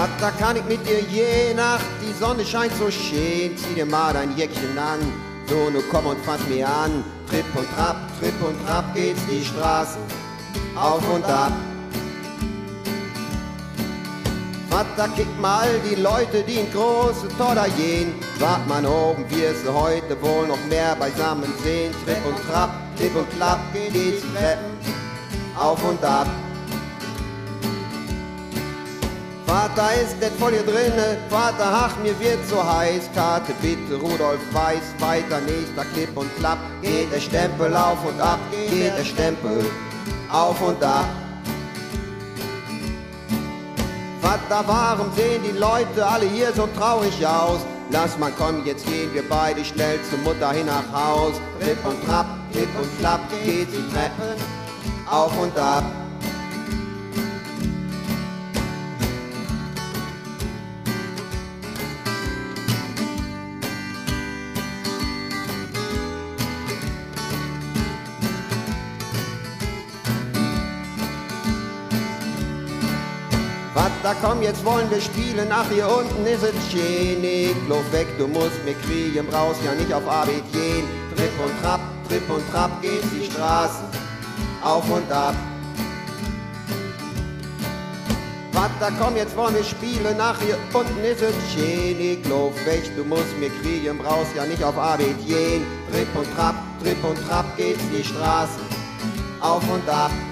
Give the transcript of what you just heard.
Da kann ich mit dir je Nacht, die Sonne scheint so schön, zieh dir mal dein Jäckchen an, so nu komm und fass mir an, Tripp und Trab geht's die Straßen auf und ab. Vater, kick mal die Leute, die in große Toller gehen, wart man oben, wir sie heute wohl noch mehr beisammen sehen, Tripp und Klapp geht's die Treppen auf und ab. Vater, ist det voll hier drinne? Vater, ach, mir wird so heiß. Karte bitte, Rudolf Weiß. Weiter, nächster Klipp und Klapp. Geht der Stempel auf und ab. Geht der Stempel auf und ab. Vater, warum sehen die Leute alle hier so traurig aus? Lass mal, komm, jetzt gehen wir beide schnell zur Mutter hin nach Haus. Tripp und Klapp, geht die Treppen auf und ab. Vater, komm, jetzt wollen wir spielen, ach, hier unten ist es schön. Ich lauf weg, du musst mir kriegen, brauchst ja nicht auf Arbeit gehen. Tripp und Trab geht's die Straßen auf und ab. Vater, komm, jetzt wollen wir spielen, ach, hier unten ist es schön. Ich lauf weg, du musst mir kriegen, brauchst ja nicht auf Arbeit gehen. Tripp und Trab geht's die Straßen auf und ab.